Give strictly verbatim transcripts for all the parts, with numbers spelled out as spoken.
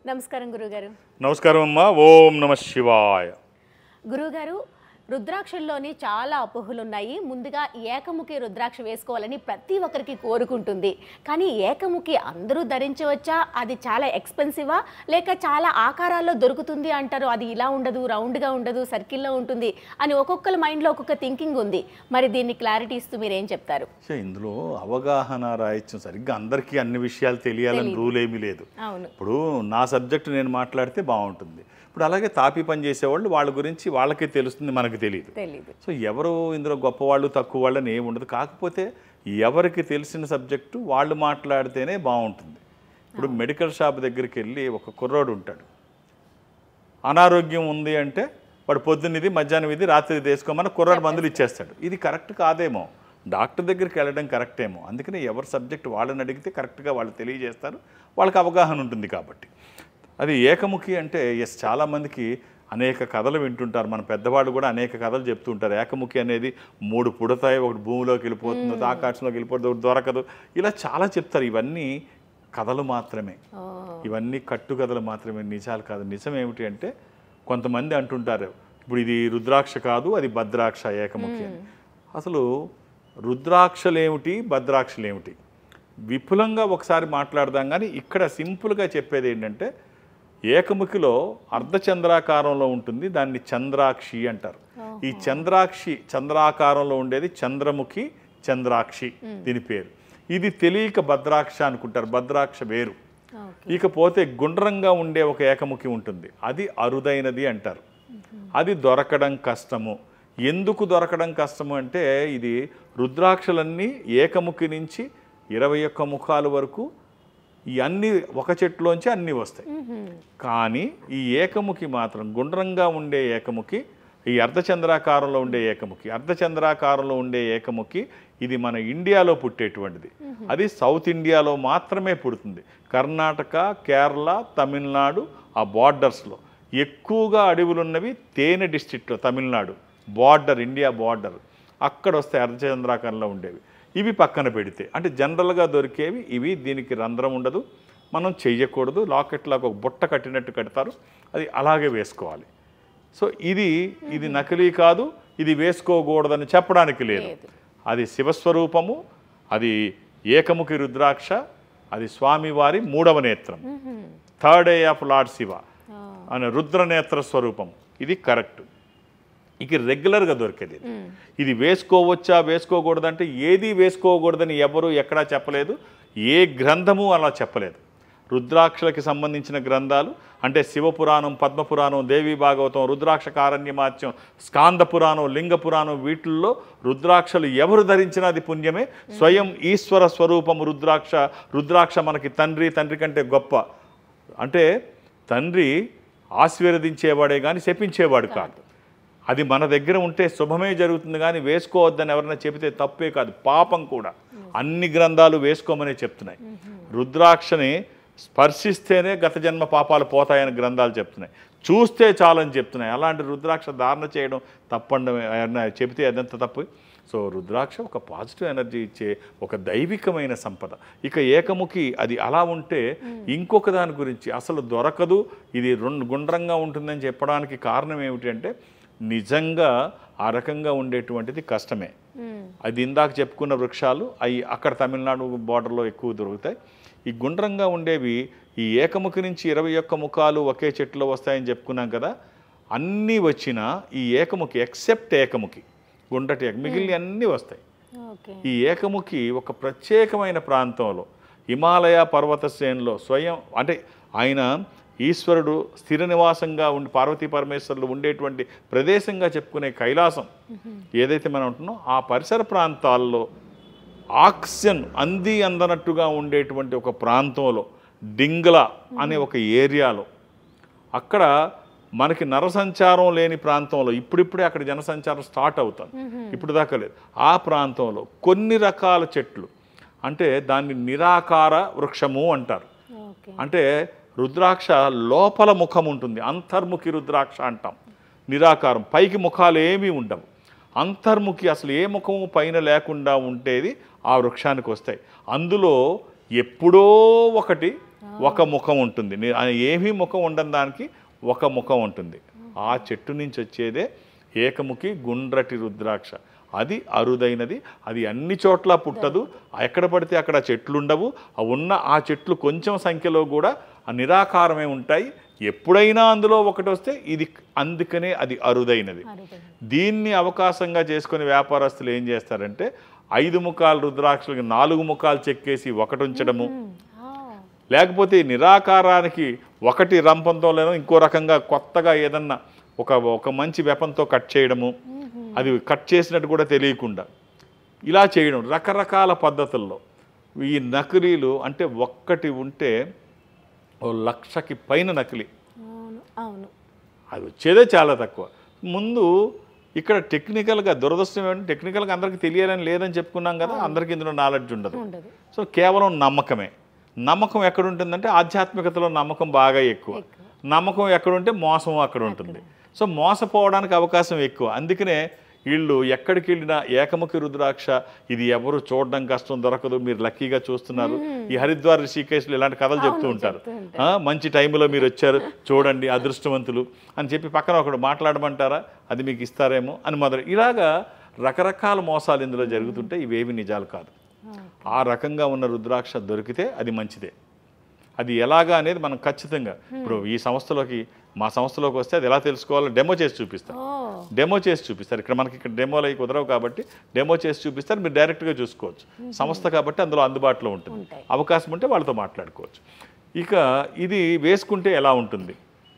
నమస్కారం గురుగారు. నమస్కారం అమ్మా. ఓం నమ శివాయ. గురుగారు, రుద్రాక్షల్లోని చాలా అపోహలు ఉన్నాయి. ముందుగా ఏకముఖి రుద్రాక్ష వేసుకోవాలని ప్రతి ఒక్కరికి కోరుకుంటుంది. కానీ ఏకముఖి అందరూ ధరించవచ్చా? అది చాలా ఎక్స్పెన్సివా, లేక చాలా ఆకారాల్లో దొరుకుతుంది అంటారు, అది ఇలా ఉండదు, రౌండ్గా ఉండదు, సర్కిల్లో ఉంటుంది అని ఒక్కొక్కరి మైండ్లో ఒక్కొక్క థింకింగ్ ఉంది. మరి దీన్ని క్లారిటీ ఇస్తూ మీరేం చెప్తారు? ఇందులో అవగాహన రాయొచ్చు. సరిగ్గా అందరికీ అన్ని విషయాలు తెలియాలని రూల్ ఏమీ లేదు. ఇప్పుడు నా సబ్జెక్ట్ నేను మాట్లాడితే బాగుంటుంది. ఇప్పుడు అలాగే తాపీ పని చేసేవాళ్ళు వాళ్ళ గురించి వాళ్ళకే తెలుస్తుంది, మనకు తెలియదు. సో ఎవరు ఇందులో గొప్పవాళ్ళు తక్కువ వాళ్ళని ఏమి ఉండదు. కాకపోతే ఎవరికి తెలిసిన సబ్జెక్టు వాళ్ళు మాట్లాడితేనే బాగుంటుంది. ఇప్పుడు మెడికల్ షాప్ దగ్గరికి వెళ్ళి ఒక కుర్రోడు ఉంటాడు, అనారోగ్యం ఉంది అంటే వాడు పొద్దున్నది మధ్యాహ్నం ఇది రాత్రి తీసుకోమని కుర్రాడు మందులు ఇచ్చేస్తాడు. ఇది కరెక్ట్ కాదేమో, డాక్టర్ దగ్గరికి వెళ్ళడం కరెక్ట్ ఏమో. అందుకని ఎవరి సబ్జెక్ట్ వాళ్ళని అడిగితే కరెక్ట్గా వాళ్ళు తెలియజేస్తారు, వాళ్ళకి అవగాహన ఉంటుంది. కాబట్టి అది ఏకముఖి అంటే ఎస్, చాలామందికి అనేక కథలు వింటుంటారు. మన పెద్దవాళ్ళు కూడా అనేక కథలు చెప్తుంటారు. ఏకముఖి అనేది మూడు పుడతాయి, ఒకటి భూమిలోకి వెళ్ళిపోతుంది, ఆకాశంలోకి వెళ్ళిపోతుంది, ఒకటి దొరకదు, ఇలా చాలా చెప్తారు. ఇవన్నీ కథలు మాత్రమే, ఇవన్నీ కట్టు కథలు మాత్రమే, నిజాలు కాదు. నిజం ఏమిటి అంటే కొంతమంది అంటుంటారు ఇప్పుడు ఇది రుద్రాక్ష కాదు, అది భద్రాక్ష ఏకముఖి అని. అసలు రుద్రాక్షలేమిటి, భద్రాక్షలేమిటి విపులంగా ఒకసారి మాట్లాడదాం. కానీ ఇక్కడ సింపుల్గా చెప్పేది ఏంటంటే ఏకముఖిలో అర్ధచంద్రాకారంలో ఉంటుంది, దాన్ని చంద్రాక్షి అంటారు. ఈ చంద్రాక్షి చంద్రాకారంలో ఉండేది చంద్రముఖి, చంద్రాక్షి దీని పేరు. ఇది తెలియక భద్రాక్ష అనుకుంటారు, భద్రాక్ష వేరు. ఇకపోతే గుండ్రంగా ఉండే ఒక ఏకముఖి ఉంటుంది, అది అరుదైనది అంటారు. అది దొరకడం కష్టము. ఎందుకు దొరకడం కష్టము అంటే ఇది రుద్రాక్షలన్నీ ఏకముఖి నుంచి ఇరవై ఒక్క ముఖాల వరకు ఈ అన్ని ఒక చెట్టులోంచి అన్నీ వస్తాయి. కానీ ఈ ఏకముఖి మాత్రం గుండ్రంగా ఉండే ఏకముఖి, ఈ అర్ధచంద్రాకారంలో ఉండే ఏకముఖి, అర్ధచంద్రాకారంలో ఉండే ఏకముఖి ఇది మన ఇండియాలో పుట్టేటువంటిది. అది సౌత్ ఇండియాలో మాత్రమే పుడుతుంది. కర్ణాటక, కేరళ, తమిళనాడు ఆ బార్డర్స్లో ఎక్కువగా అడవులు ఉన్నవి. తేనె డిస్ట్రిక్ట్లో తమిళనాడు బార్డర్, ఇండియా బార్డర్, అక్కడ వస్తాయి అర్ధచంద్రాకారంలో ఉండేవి. ఇవి పక్కన పెడితే అంటే జనరల్గా దొరికేవి ఇవి. దీనికి రంధ్రం ఉండదు, మనం చెయ్యకూడదు. లాకెట్లాగా ఒక బుట్ట కట్టినట్టు కడతారు, అది అలాగే వేసుకోవాలి. సో ఇది ఇది నకిలీ కాదు, ఇది వేసుకోకూడదని చెప్పడానికి లేదు. అది శివస్వరూపము, అది ఏకముఖి రుద్రాక్ష, అది స్వామివారి మూడవ నేత్రం, third eye of lord Shiva అనే రుద్రనేత్ర స్వరూపం. ఇది కరెక్ట్. ఇక రెగ్యులర్గా దొరికేది. ఇది వేసుకోవచ్చా వేసుకోకూడదంటే ఏది వేసుకోకూడదని ఎవరు ఎక్కడా చెప్పలేదు, ఏ గ్రంథము అలా చెప్పలేదు. రుద్రాక్షలకి సంబంధించిన గ్రంథాలు అంటే శివపురాణం, పద్మపురాణం, దేవీ భాగవతం, రుద్రాక్ష కారణ్యమాత్యం, స్కాంద పురాణం, లింగ పురాణం, వీటిల్లో రుద్రాక్షలు ఎవరు ధరించినా అది పుణ్యమే. స్వయం ఈశ్వర స్వరూపము రుద్రాక్ష. రుద్రాక్ష మనకి తండ్రి, తండ్రి కంటే గొప్ప. అంటే తండ్రి ఆశీర్వదించేవాడే కానీ శపించేవాడు కాదు. అది మన దగ్గర ఉంటే శుభమే జరుగుతుంది, కానీ వేసుకోవద్దని ఎవరైనా చెబితే తప్పే కాదు, పాపం కూడా. అన్ని గ్రంథాలు వేసుకోమనే చెప్తున్నాయి. రుద్రాక్షని స్పర్శిస్తేనే గత జన్మ పాపాలు పోతాయని గ్రంథాలు చెప్తున్నాయి, చూస్తే చాలని చెప్తున్నాయి. అలాంటి రుద్రాక్ష ధారణ చేయడం తప్పండి చెబితే అదంత తప్పు. సో రుద్రాక్ష ఒక పాజిటివ్ ఎనర్జీ ఇచ్చే ఒక దైవికమైన సంపద. ఇక ఏకముఖి అది అలా ఉంటే ఇంకొక దాని గురించి అసలు దొరకదు, ఇది రెండు గుండ్రంగా ఉంటుందని చెప్పడానికి కారణం ఏమిటి అంటే నిజంగా ఆ రకంగా ఉండేటువంటిది కష్టమే. అది ఇందాక చెప్పుకున్న వృక్షాలు అవి అక్కడ తమిళనాడు బార్డర్లో ఎక్కువ దొరుకుతాయి. ఈ గుండ్రంగా ఉండేవి ఈ ఏకముఖి నుంచి ఇరవై ఒక్క ముఖాలు ఒకే చెట్టులో వస్తాయని చెప్పుకున్నాం కదా. అన్నీ వచ్చినా ఈ ఏకముఖి ఎక్సెప్ట్ ఏకముఖి గుండ్రటి మిగిలిన అన్నీ వస్తాయి. ఈ ఏకముఖి ఒక ప్రత్యేకమైన ప్రాంతంలో హిమాలయ పర్వత శ్రేణిలో స్వయం అంటే ఆయన ఈశ్వరుడు స్థిర నివాసంగా ఉండి పార్వతీ పరమేశ్వరులు ఉండేటువంటి ప్రదేశంగా చెప్పుకునే కైలాసం ఏదైతే మనం ఉంటున్నాం ఆ పరిసర ప్రాంతాల్లో ఆక్సిజన్ అంది అందనట్టుగా ఉండేటువంటి ఒక ప్రాంతంలో డింగ్ల అనే ఒక ఏరియాలో అక్కడ మనకి నరసంచారం లేని ప్రాంతంలో ఇప్పుడిప్పుడే అక్కడ జనసంచారం స్టార్ట్ అవుతుంది, ఇప్పుడు దాకా లేదు. ఆ ప్రాంతంలో కొన్ని రకాల చెట్లు అంటే దాన్ని నిరాకార వృక్షము అంటారు. అంటే రుద్రాక్ష లోపల ముఖం ఉంటుంది, అంతర్ముఖి రుద్రాక్ష అంటాం. నిరాకారం, పైకి ముఖాలు ఏమీ ఉండవు. అంతర్ముఖి అసలు ఏ ముఖము పైన లేకుండా ఉండేది ఆ వృక్షానికి వస్తాయి. అందులో ఎప్పుడో ఒకటి ఒక ముఖం ఉంటుంది. ఏమీ ముఖం ఉండని దానికి ఒక ముఖం ఉంటుంది. ఆ చెట్టు నుంచి వచ్చేదే ఏకముఖి గుండ్రటి రుద్రాక్ష. అది అరుదైనది. అది అన్ని చోట్ల పుట్టదు. ఎక్కడ పడితే అక్కడ చెట్లు ఉండవు. ఉన్న ఆ చెట్లు కొంచెం సంఖ్యలో కూడా నిరాకారమే ఉంటాయి. ఎప్పుడైనా అందులో ఒకటి వస్తే ఇది, అందుకనే అది అరుదైనది. దీన్ని అవకాశంగా చేసుకుని వ్యాపారస్తులు ఏం చేస్తారంటే ఐదు ముఖాలు రుద్రాక్షలకి నాలుగు ముఖాలు చెక్కేసి ఒకటి ఉంచడము, లేకపోతే నిరాకారానికి ఒకటి రంపంతోలేనో ఇంకో రకంగా కొత్తగా ఏదన్నా ఒక ఒక మంచి వెపంతో కట్ చేయడము, అది కట్ చేసినట్టు కూడా తెలియకుండా ఇలా చేయడం రకరకాల పద్ధతుల్లో. ఈ నకిలీలు అంటే ఒక్కటి ఉంటే ఓ లక్షకి పైన నకిలీ. అవును, అది వచ్చేదే చాలా తక్కువ. ముందు ఇక్కడ టెక్నికల్గా దురదృష్టం ఏమంటే టెక్నికల్గా అందరికీ తెలియాలని లేదని చెప్పుకున్నాం కదా, అందరికీ ఇందులో నాలెడ్జ్ ఉండదు. సో కేవలం నమ్మకమే. నమ్మకం ఎక్కడ ఉంటుందంటే ఆధ్యాత్మికతలో నమ్మకం బాగా ఎక్కువ. నమ్మకం ఎక్కడుంటే మోసం అక్కడ ఉంటుంది. సో మోసపోవడానికి అవకాశం ఎక్కువ. అందుకనే వీళ్ళు ఎక్కడికి వెళ్ళినా ఏకముఖి రుద్రాక్ష ఇది ఎవరు చూడడం కష్టం, దొరకదు, మీరు లక్కీగా చూస్తున్నారు. ఈ హరిద్వార్ రిషికేశ్లో ఇలాంటి కథలు చెప్తూ ఉంటారు. మంచి టైంలో మీరు వచ్చారు చూడండి అదృష్టవంతులు అని చెప్పి పక్కన ఒకడు మాట్లాడమంటారా, అది మీకు ఇస్తారేమో అని మొదలు. ఇలాగా రకరకాల మోసాలు ఇందులో జరుగుతుంటే ఇవేవి నిజాలు కాదు. ఆ రకంగా ఉన్న రుద్రాక్ష దొరికితే అది మంచిదే. అది ఎలాగా అనేది మనం ఖచ్చితంగా ఇప్పుడు ఈ సంస్థలోకి మా సంస్థలోకి వస్తే అది ఎలా తెలుసుకోవాలో డెమో చేసి చూపిస్తారు. డెమో చేసి చూపిస్తారు. ఇక్కడ మనకి ఇక్కడ డెమోలు అవి కుదరవు కాబట్టి డెమో చేసి చూపిస్తారు. మీరు డైరెక్ట్గా చూసుకోవచ్చు. సంస్థ కాబట్టి అందులో అందుబాటులో ఉంటుంది. అవకాశం ఉంటే వాళ్ళతో మాట్లాడుకోవచ్చు. ఇక ఇది వేసుకుంటే ఎలా ఉంటుంది?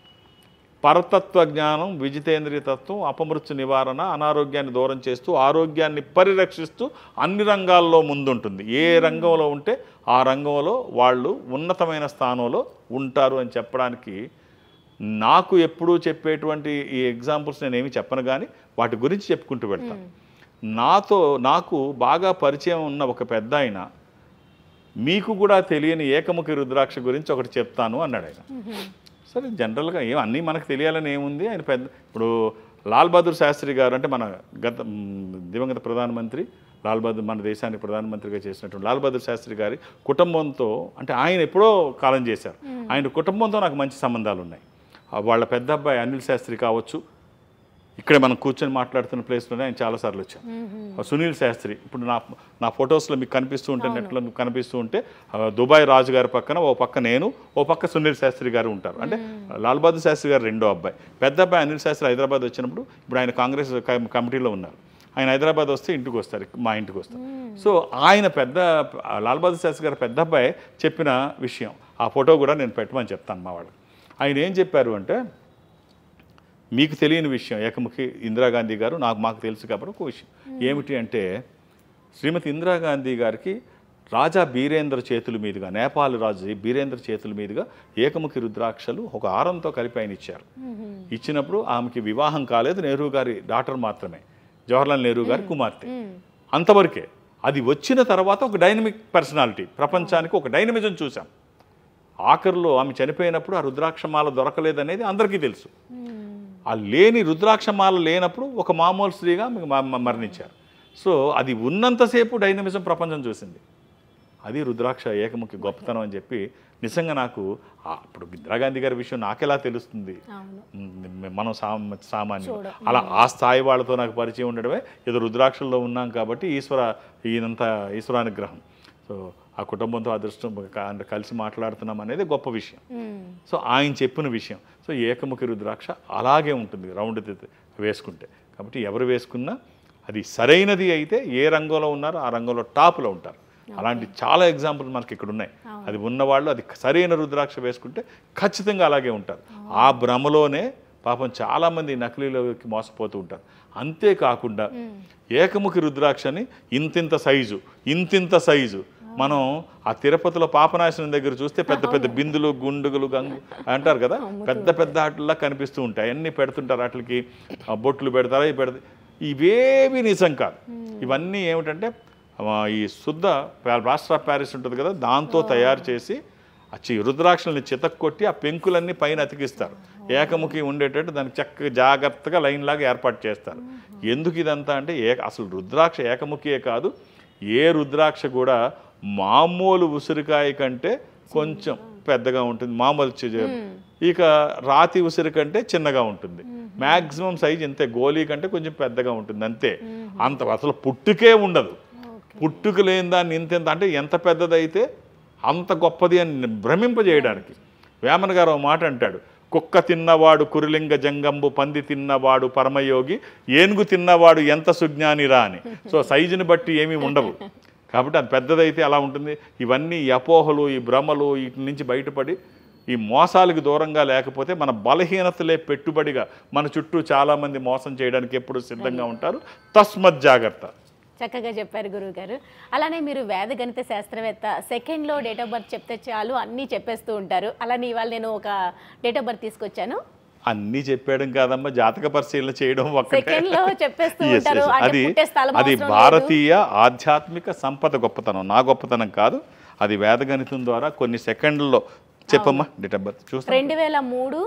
పరతత్వ జ్ఞానం, విజితేంద్రియ తత్వం, అపమృత్యు నివారణ, అనారోగ్యాన్ని దూరం చేస్తూ ఆరోగ్యాన్ని పరిరక్షిస్తూ అన్ని రంగాల్లో ముందుంటుంది. ఏ రంగంలో ఉంటే ఆ రంగంలో వాళ్ళు ఉన్నతమైన స్థానంలో ఉంటారు అని చెప్పడానికి నాకు ఎప్పుడూ చెప్పేటువంటి ఈ ఎగ్జాంపుల్స్ నేనేమి చెప్పను, కానీ వాటి గురించి చెప్పుకుంటూ వెళ్తాను. నాతో నాకు బాగా పరిచయం ఉన్న ఒక పెద్ద ఆయన మీకు కూడా తెలియని ఏకముఖి రుద్రాక్ష గురించి ఒకటి చెప్తాను అన్నాడు ఆయన. సరే, జనరల్గా ఏం అన్నీ మనకు తెలియాలని ఏముంది. ఆయన పెద్ద ఇప్పుడు లాల్ బహదూర్ శాస్త్రి గారు అంటే మన గత దివంగత ప్రధానమంత్రి లాల్ బహదూర్, మన దేశానికి ప్రధానమంత్రిగా చేసినటువంటి లాల్ బహదూర్ శాస్త్రి గారి కుటుంబంతో అంటే ఆయన ఎప్పుడో కాలం చేశారు. ఆయన కుటుంబంతో నాకు మంచి సంబంధాలు ఉన్నాయి. వాళ్ళ పెద్ద అబ్బాయి అనిల్ శాస్త్రి కావచ్చు, ఇక్కడే మనం కూర్చొని మాట్లాడుతున్న ప్లేస్లోనే ఆయన చాలాసార్లు వచ్చాం. సునీల్ శాస్త్రి ఇప్పుడు నా నా ఫొటోస్లో మీకు కనిపిస్తూ ఉంటే, నెట్లో మీకు కనిపిస్తూ ఉంటే దుబాయ్ రాజు గారి పక్కన ఓ పక్క నేను, ఓ పక్క సునీల్ శాస్త్రి గారు ఉంటారు. అంటే లాల్ బహదూర్ శాస్త్రి గారు రెండో అబ్బాయి. పెద్ద అబ్బాయి అనిల్ శాస్త్రి హైదరాబాద్ వచ్చినప్పుడు ఇప్పుడు ఆయన కాంగ్రెస్ కమిటీలో ఉన్నారు. ఆయన హైదరాబాద్ వస్తే ఇంటికి వస్తారు, మా ఇంటికి వస్తారు. సో ఆయన పెద్ద లాల్ బహదూర్ శాస్త్రి గారు పెద్ద అబ్బాయి చెప్పిన విషయం, ఆ ఫోటో కూడా నేను పెట్టమని చెప్తాను మా వాళ్ళకి. ఆయన ఏం చెప్పారు అంటే, మీకు తెలియని విషయం ఏకముఖి ఇందిరాగాంధీ గారు, నాకు మాకు తెలుసు కాబట్టి ఒక విషయం ఏమిటి అంటే, శ్రీమతి ఇందిరాగాంధీ గారికి రాజా బీరేంద్ర చేతుల మీదుగా, నేపాల్ రాజు బీరేంద్ర చేతుల మీదుగా ఏకముఖి రుద్రాక్షలు ఒక ఆరంతో కలిపి ఆయన ఇచ్చారు. ఇచ్చినప్పుడు ఆమెకి వివాహం కాలేదు, నెహ్రూ గారి డాటర్ మాత్రమే, జవహర్లాల్ నెహ్రూ గారి కుమార్తె, అంతవరకే. అది వచ్చిన తర్వాత ఒక డైనమిక్ పర్సనాలిటీ, ప్రపంచానికి ఒక డైనమిజం చూసాం. ఆఖరిలో ఆమె చనిపోయినప్పుడు ఆ రుద్రాక్షమాల దొరకలేదనేది అందరికీ తెలుసు. ఆ లేని రుద్రాక్షమాల లేనప్పుడు ఒక మామూలు స్త్రీగా మరణించారు. సో అది ఉన్నంతసేపు డైనమిజం ప్రపంచం చూసింది. అది రుద్రాక్ష ఏకముఖి గొప్పతనం అని చెప్పి నిజంగా నాకు ఇప్పుడు ఇందిరాగాంధీ గారి విషయం నాకెలా తెలుస్తుంది, మనం సామాన్యులు అలా ఆ స్థాయి వాళ్ళతో నాకు పరిచయం ఉండడమే, ఏదో రుద్రాక్షల్లో ఉన్నాం కాబట్టి ఈశ్వర ఈయనంత ఈశ్వరానుగ్రహం. సో ఆ కుటుంబంతో అదృష్టం కలిసి మాట్లాడుతున్నాం అనేది గొప్ప విషయం. సో ఆయన చెప్పిన విషయం. సో ఏకముఖి రుద్రాక్ష అలాగే ఉంటుంది రౌండ్ వేసుకుంటే. కాబట్టి ఎవరు వేసుకున్నా అది సరైనది అయితే ఏ రంగంలో ఉన్నారో ఆ రంగంలో టాప్లో ఉంటారు. అలాంటి చాలా ఎగ్జాంపుల్ మనకి ఇక్కడ ఉన్నాయి. అది ఉన్నవాళ్ళు అది సరైన రుద్రాక్ష వేసుకుంటే ఖచ్చితంగా అలాగే ఉంటారు. ఆ భ్రమలోనే పాపం చాలామంది నకిలీలోకి మోసపోతూ ఉంటారు. అంతేకాకుండా ఏకముఖి రుద్రాక్షని ఇంతింత సైజు ఇంతింత సైజు మనం ఆ తిరుపతిలో పాపనాశనం దగ్గర చూస్తే పెద్ద పెద్ద బిందులు, గుండుగులు, గంగు అంటారు కదా, పెద్ద పెద్ద ఆటల్లా కనిపిస్తూ ఉంటాయి. అన్నీ పెడుతుంటారు, వాటికి బొట్లు పెడతారా, ఇవి పెడతారు. ఇవేవి నిజం కాదు. ఇవన్నీ ఏమిటంటే ఈ శుద్ధ రాష్ట్ర ప్యారిస్ ఉంటుంది కదా, దాంతో తయారు చేసి వచ్చి రుద్రాక్షల్ని చితక్కొట్టి ఆ పెంకులన్నీ పైన అతికిస్తారు. ఏకముఖి ఉండేటట్టు దానికి చక్కగా జాగ్రత్తగా లైన్ లాగా ఏర్పాటు చేస్తారు. ఎందుకు ఇదంతా అంటే ఏ అసలు రుద్రాక్ష ఏకముఖియే కాదు, ఏ రుద్రాక్ష కూడా మామూలు ఉసిరికాయ కంటే కొంచెం పెద్దగా ఉంటుంది మామూలు చి- ఇక రాతి ఉసిరి కంటే చిన్నగా ఉంటుంది. మ్యాక్సిమం సైజ్ ఇంతే, గోలీ కంటే కొంచెం పెద్దగా ఉంటుంది అంతే. అంత అసలు పుట్టుకే ఉండదు. పుట్టుక లేని దాన్ని ఇంత అంటే ఎంత పెద్దదైతే అంత గొప్పది అని భ్రమింపజేయడానికి. వేమన గారు ఒక మాట అంటాడు, కుక్క తిన్నవాడు కురులింగ జంగంబు, పంది తిన్నవాడు పరమయోగి, ఏనుగు తిన్నవాడు ఎంత సుజ్ఞానిరా అని. సో సైజుని బట్టి ఏమీ ఉండవు కాబట్టి అది పెద్దదైతే అలా ఉంటుంది. ఇవన్నీ ఈ అపోహలు, ఈ భ్రమలు, వీటి నుంచి బయటపడి ఈ మోసాలకు దూరంగా లేకపోతే మన బలహీనతలే పెట్టుబడిగా మన చుట్టూ చాలామంది మోసం చేయడానికి ఎప్పుడు సిద్ధంగా ఉంటారు. తస్మత్ జాగ్రత్త. చక్కగా చెప్పారు గురువు గారు. అలానే మీరు వేద గణిత శాస్త్రవేత్త, సెకండ్లో డేట్ ఆఫ్ బర్త్ చెప్తే చాలు అన్నీ చెప్పేస్తూ ఉంటారు. అలానే ఇవాళ నేను ఒక డేట్ ఆఫ్ బర్త్ తీసుకొచ్చాను. అన్నీ చెప్పేయడం కాదమ్మా, జాతక పరిశీలన చేయడం ఒక్కటే. సెకండ్లో చెప్పేస్తూ Yes, ఉంటారు. yes. అంటే అది పుట్టే స్థలం అది అవసరం లేదు. భారతీయ ఆధ్యాత్మిక సంపద గొప్పతనం, నా గొప్పతనం కాదు. అది వేదగణితం ద్వారా కొన్ని సెకండ్లలో చెప్పమ్మా డేట్ ఆఫ్ బర్త్ చూస్తాం. రెండు వేల మూడు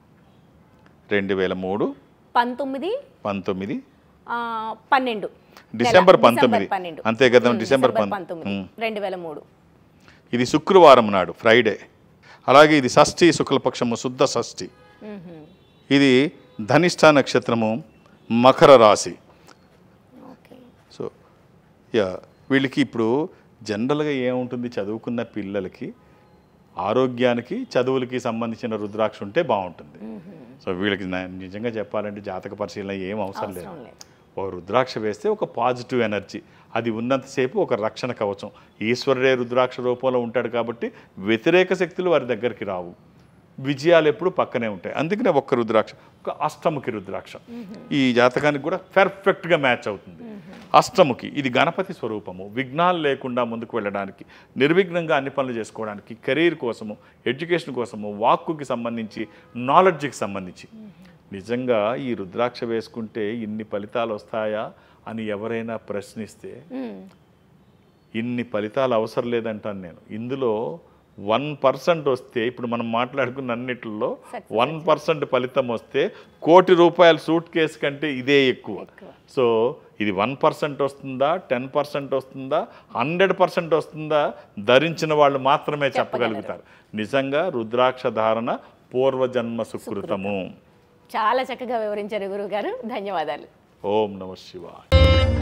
రెండు వేల మూడు పంతొమ్మిది పంతొమ్మిది ఆ, పన్నెండు డిసెంబర్ నెల, పంతొమ్మిది పన్నెండు. అంతే కదా, ఉమ్, డిసెంబర్ డిసెంబర్ పంతొమ్మిది. పంతొమ్మిది రెండు వేల మూడు. ఇది శుక్రవారం నాడు, ఫ్రైడే. అలాగే ఇది షష్ఠి, శుక్లపక్షము శుద్ధ షష్ఠి. ఇది ధనిష్ట నక్షత్రము, మకర రాశి. ఓకే. సో యా వీళ్ళకి ఇప్పుడు జనరల్గా ఏముంటుంది, చదువుకున్న పిల్లలకి ఆరోగ్యానికి చదువులకి సంబంధించిన రుద్రాక్ష ఉంటే బాగుంటుంది. సో వీళ్ళకి నా- నిజంగా చెప్పాలంటే జాతక పరిశీలన ఏం అవసరం లేదు. అవసరం లేదు. ఒక రుద్రాక్ష వేస్తే ఒక పాజిటివ్ ఎనర్జీ, అది ఉన్నంతసేపు ఒక రక్షణ కవచం. ఈశ్వరుడే రుద్రాక్ష రూపంలో ఉంటాడు కాబట్టి వ్యతిరేక శక్తులు వారి దగ్గరికి రావు. విజయాలు ఎప్పుడు పక్కనే ఉంటాయి. అందుకనే ఒక్క రుద్రాక్ష, ఒక అష్టముఖి రుద్రాక్ష ఈ జాతకానికి కూడా పర్ఫెక్ట్గా మ్యాచ్ అవుతుంది. అష్టముఖి ఇది గణపతి స్వరూపము, విఘ్నాలు లేకుండా ముందుకు వెళ్ళడానికి, నిర్విఘ్నంగా అన్ని పనులు చేసుకోవడానికి, కెరీర్ కోసము, ఎడ్యుకేషన్ కోసము, వాక్కుకి సంబంధించి, నాలెడ్జ్కి సంబంధించి. నిజంగా ఈ రుద్రాక్ష వేసుకుంటే ఇన్ని ఫలితాలు వస్తాయా అని ఎవరైనా ప్రశ్నిస్తే ఇన్ని ఫలితాలు అవసరం లేదంటాను నేను. ఇందులో వన్ పర్సెంట్ వస్తే, ఇప్పుడు మనం మాట్లాడుకున్న అన్నిటిలో వన్ పర్సెంట్ ఫలితం వస్తే కోటి రూపాయల సూట్ కేసు కంటే ఇదే ఎక్కువ. సో ఇది వన్ పర్సెంట్ వస్తుందా, టెన్ పర్సెంట్ వస్తుందా, హండ్రెడ్ పర్సెంట్ వస్తుందా, ధరించిన వాళ్ళు మాత్రమే చెప్పగలుగుతారు. నిజంగా రుద్రాక్ష ధారణ పూర్వజన్మ సుకృతము. చాలా చక్కగా వివరించారు గురువు గారు. ధన్యవాదాలు. ఓం నమః శివాయ.